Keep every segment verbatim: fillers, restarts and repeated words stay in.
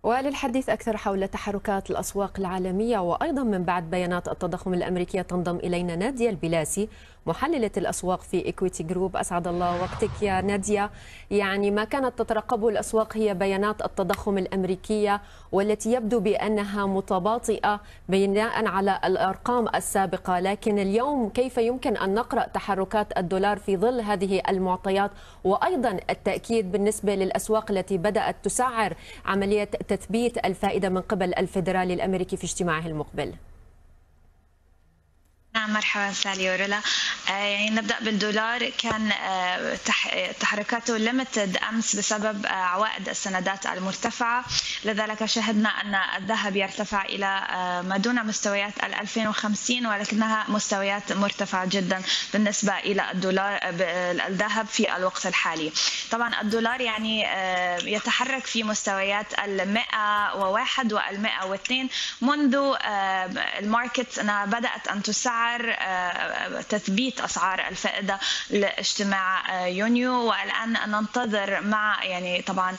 وللحديث أكثر حول تحركات الأسواق العالمية وأيضا من بعد بيانات التضخم الأمريكية تنضم إلينا نادية البلاسي محللة الأسواق في إيكويتي جروب. أسعد الله وقتك يا نادية. يعني ما كانت تترقبه الأسواق هي بيانات التضخم الأمريكية والتي يبدو بأنها متباطئة بناء على الأرقام السابقة، لكن اليوم كيف يمكن أن نقرأ تحركات الدولار في ظل هذه المعطيات، وأيضا التأكيد بالنسبة للأسواق التي بدأت تسعر عملية تثبيت الفائدة من قبل الفيدرالي الأمريكي في اجتماعه المقبل؟ نعم، مرحبا سالي ورولا. آه يعني نبدأ بالدولار. كان آه تحركاته ليمتد أمس بسبب آه عوائد السندات المرتفعة، لذلك شهدنا أن الذهب يرتفع إلى آه ما دون مستويات ال ألفين وخمسين، ولكنها مستويات مرتفعة جدا بالنسبة إلى الدولار الذهب في الوقت الحالي. طبعا الدولار يعني آه يتحرك في مستويات المئة وواحد والمئة واثنين منذ آه الماركت أنها بدأت أن تسعر تثبيت أسعار الفائدة لاجتماع يونيو، والآن ننتظر مع يعني طبعا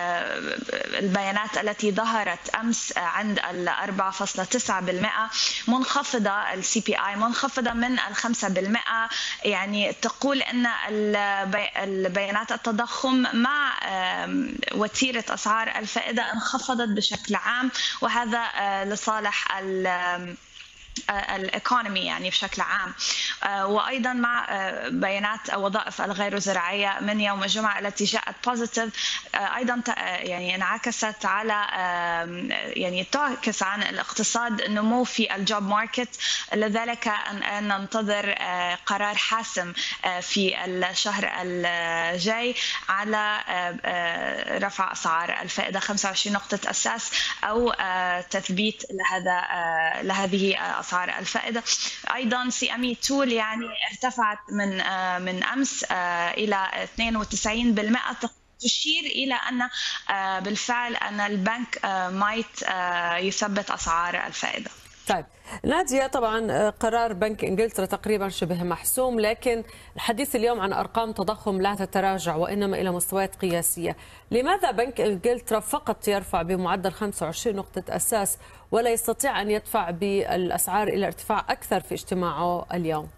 البيانات التي ظهرت أمس عند ال أربعة فاصلة تسعة بالمئة منخفضة، السي بي آي منخفضة من الخمسة بالمئة، يعني تقول أن البيانات التضخم مع وتيرة أسعار الفائدة انخفضت بشكل عام، وهذا لصالح ال الايكونومي يعني بشكل عام. وايضا مع بيانات وظائف الغير زراعيه من يوم الجمعه التي جاءت بوزيتيف ايضا يعني انعكست على يعني تعكس عن الاقتصاد نمو في الجوب ماركت، لذلك ننتظر قرار حاسم في الشهر الجاي على رفع اسعار الفائده خمسة وعشرين نقطه اساس او تثبيت لهذا لهذه أسعار الفائدة. أيضا سي أم إي تول يعني ارتفعت من من أمس إلى اثنين وتسعين بالمئة، تشير إلى أن بالفعل أن البنك مايت يثبت أسعار الفائدة. طيب نادية، طبعا قرار بنك انجلترا تقريبا شبه محسوم، لكن الحديث اليوم عن ارقام تضخم لا تتراجع وانما الى مستويات قياسيه. لماذا بنك انجلترا فقط يرفع بمعدل خمسة وعشرين نقطه اساس ولا يستطيع ان يدفع بالاسعار الى ارتفاع اكثر في اجتماعه اليوم؟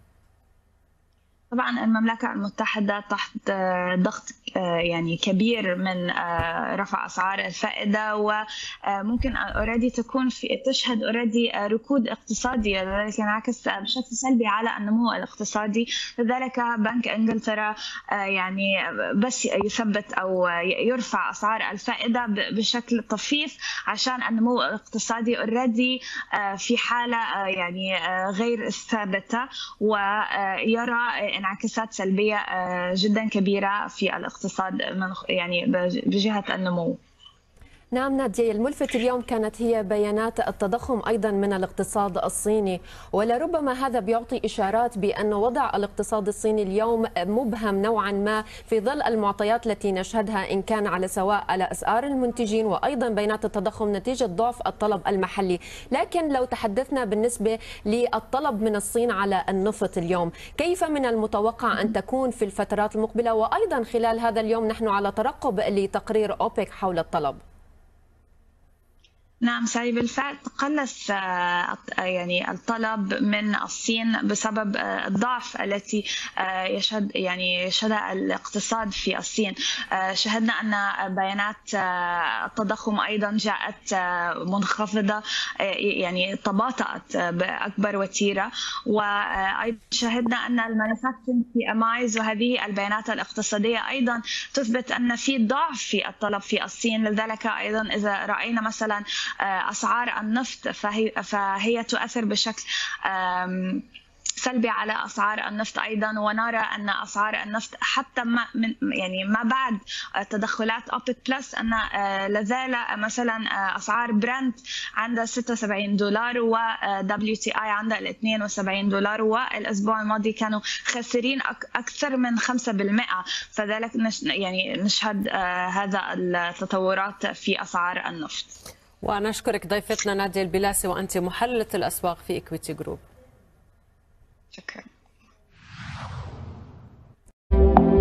طبعا المملكة المتحدة تحت ضغط يعني كبير من رفع أسعار الفائدة، وممكن أوريدي تكون في تشهد أوريدي ركود اقتصادي، لذلك ينعكس بشكل سلبي على النمو الاقتصادي. لذلك بنك إنجلترا يعني بس يثبت أو يرفع أسعار الفائدة بشكل طفيف عشان النمو الاقتصادي أوريدي في حالة يعني غير ثابتة، ويرى انعكاسات سلبية جدا كبيرة في الاقتصاد من يعني بجهة النمو. نعم نادية، الملفت اليوم كانت هي بيانات التضخم أيضا من الاقتصاد الصيني، ولربما هذا بيعطي إشارات بأن وضع الاقتصاد الصيني اليوم مبهم نوعا ما في ظل المعطيات التي نشهدها إن كان على سواء على أسعار المنتجين وأيضا بيانات التضخم نتيجة ضعف الطلب المحلي. لكن لو تحدثنا بالنسبة للطلب من الصين على النفط اليوم، كيف من المتوقع أن تكون في الفترات المقبلة، وأيضا خلال هذا اليوم نحن على ترقب لتقرير أوبك حول الطلب؟ نعم سالي، بالفعل تقلص يعني الطلب من الصين بسبب الضعف التي يشهد يعني يشهدها الاقتصاد في الصين. شهدنا ان بيانات التضخم ايضا جاءت منخفضه، يعني تباطأت باكبر وتيره، وايضا شهدنا ان المانيفاكتشرنج بي ام ايز وهذه البيانات الاقتصاديه ايضا تثبت ان في ضعف في الطلب في الصين. لذلك ايضا اذا راينا مثلا أسعار النفط فهي, فهي تؤثر بشكل سلبي على أسعار النفط أيضا، ونرى أن أسعار النفط حتى ما من يعني ما بعد تدخلات أوبك بلس أن لازال مثلا أسعار برنت عند ستة وسبعين دولار و دبليو تي آي عند اثنين وسبعين دولار، والأسبوع الماضي كانوا خاسرين أكثر من خمسة بالمئة، فذلك يعني نشهد هذا التطورات في أسعار النفط. وأنا أشكرك ضيفتنا نادية البلاسي، وأنت محللة الأسواق في إيكويتي جروب. شكرا.